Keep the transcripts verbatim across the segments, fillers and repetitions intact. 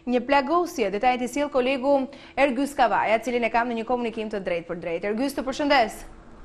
Një plagosje, detajt i sjell kolegu Ergjys Kavaja, cilin e kam në një komunikim të drejtë për drejtë. Ergjys, të përshëndes.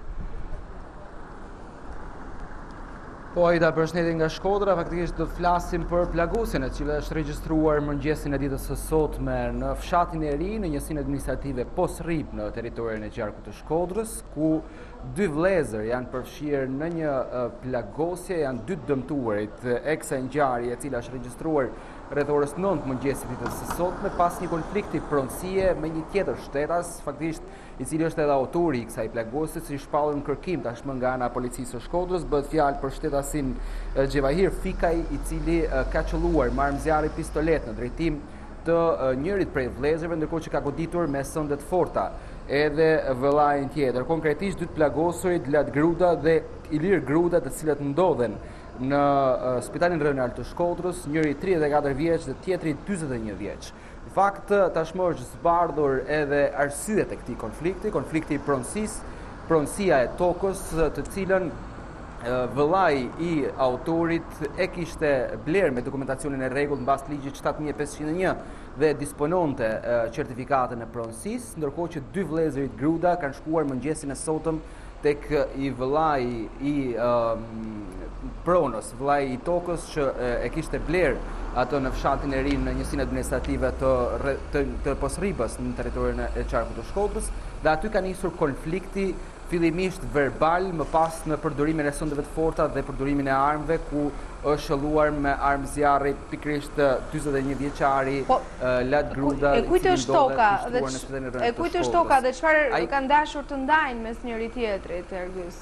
Po, Aida, përshëndetje nga Shkodra, faktikisht do të flasim për plagosjen e cila është regjistruar mëngjesin e ditës së sotme në fshatin e ri, në njësinë administrative Posrip në territorin e gjarkut të Shkodrës, ku dy vëllezër janë përfshirë në një plagosje, janë dy dëmtuarit e kësaj ngjarje e cila është regjistruar rreth orës nëntë mëngjesit ditës së sotme pas një konflikti pronësie me një tjetër shtetas, faktikisht i cili është edhe autori i kësaj plagosje, si shpallur në kërkim tashmë nga ana policisë së Shkodrës, bëhet fjalë për shtetasin Xhevahir Fikaj, i cili ka qelluar me armë zjarri pistolet në drejtim të njërit prej vëllezërve, ndërkohë që ka goditur me sende të forta edhe vëllain tjetër. Konkretisht dy të plagosurit Ilir Gruda dhe Ilir Gruda, të cilët ndodhen në spitalin rajonal të Shkodrës, njëri tridhjetë e katër vjeç dhe tjetri dyzet e një vjeç. Në fakt, tashmë është zbardhur edhe arsyet e këtij konflikti, konflikti i pronësisë, pronësia e tokës, të cilën vëllai i autorit e kishte blerë me dokumentacionin e rregullt mbas ligjit shtatë mijë e pesëqind e një dhe dispononte certifikatën e pronësisë, ndërkohë që dy vëllezërit Gruda kanë shkuar mëngjesin e sotëm tek i vëllai i um, pronës, vëllai i tokës që e kishte blerë atë në fshatin e ri në njësinë administrative të, të, të Posripës në territorin e qarkut të Shkodrës, dhe aty ka nisur konflikti fillimisht verbal, më pas në përdorimin e sendeve të forta dhe përdorimin e armëve, ku është shëlluar me armë zjarri pikërisht dyzet e një vjeçari po, Ilir Gruda. E kujt është toka dhe e kujt është toka dhe çfarë kanë dashur të ndajnë mes njëri tjetrit, Ergjys?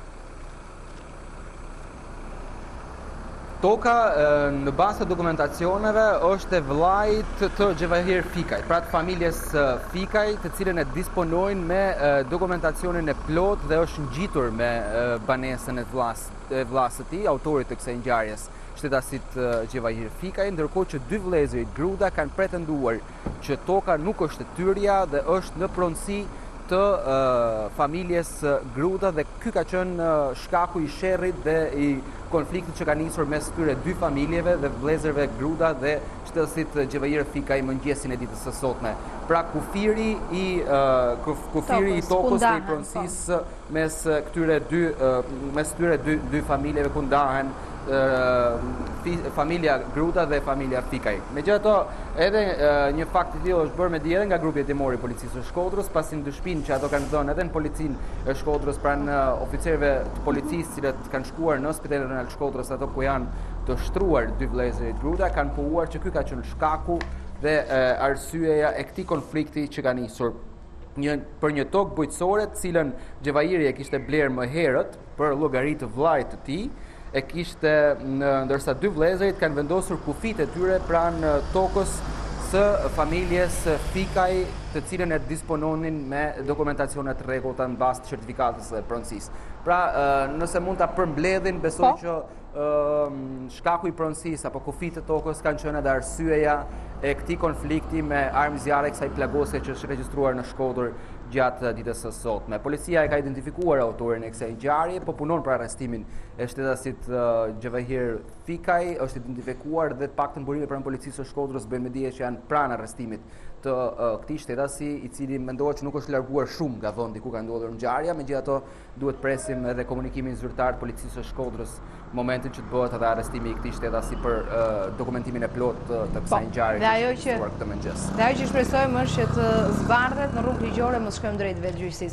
Toka në bazë të dokumentacioneve është e vëllait të Xhevahir Fikaj, pra të familjes Fikaj, të cilën e disponojnë me dokumentacionin e plot dhe është ngjitur me banesën e vllas së tij, autorit të kësaj ngjarjes, shtetasit Xhevahir Fikaj, ndërkohë që dy vëllezërit Gruda kanë pretenduar që toka nuk është e tyrja dhe është në pronësi të uh, familjes Gruda, dhe ky ka qenë uh, shkaku i sherrit dhe i konfliktit që ka nisur mes këtyre dy familjeve dhe vëllezërve Gruda dhe shtetasit Xhevahir Fikaj mëngjesin e ditës së sotme. Pra kufiri i uh, kuf, kufiri i tokës dhe i pronësisë mes këtyre dy uh, mes këtyre dy, dy familjeve ku ndahen uh, familja Gruda dhe familja Fikaj. Megjithatë, edhe uh, një fakt i tillë është bërë me dije nga grupi hetimor i policisë së Shkodrës, pasi ndëshpinë që ato kanë dhënë edhe në policinë e Shkodrës pranë uh, oficerëve të policisë, të cilët kanë shkuar në spitalin rajonal të Shkodrës, ato ku janë të shtruar dy vëllezërit Gruda, kanë pohuar që ky ka qenë shkaku dhe e, arsyeja e këtij konflikti që ka nisur një, për një tokë bujqësore, të cilën Xhevahiri e kishte blerë më herët për llogari të vllait të tij, e kishte në, ndërsa dy vëllezërit kanë vendosur kufit e tyre pranë tokës së familjes Fikaj, të cilën e dispononin me dokumentacione të rregullta në bazë të certifikatës së pronësisë. Pra, nëse mund ta përmbledhin, besoj po? që uh, shkaku i pronësisë apo kufit të tokës kanë qenë edhe arsyeja e këtij konflikti me armë zjarre, kësaj plagosje që është regjistruar në Shkodër gjatë ditës së sotme. Policia e ka identifikuar autorin e kësaj ngjarje, po punon për arrestimin e shtetasit uh, Xhevahir Fikaj, është identifikuar dhe të paktën burime pranë policisë së Shkodrës bëjnë me dije që janë pranë arrestimit të uh, këtij shtetasi, i cili mendohet që nuk është larguar shumë nga vendi ku ka ndodhur ngjarja. Megjithatë, duhet presim edhe komunikimin zyrtar të policisë së Shkodrës në momentin që të bëhet edhe arrestimi i këtij shtetasi për uh, dokumentimin e plotë të, të kësaj ngjarje që është regjistruar këtë mëngjes. Dhe ajo që shpresojmë është që të zbardhet në rrugë ligjore, mos shkojmë drejt vetgjyqësisë.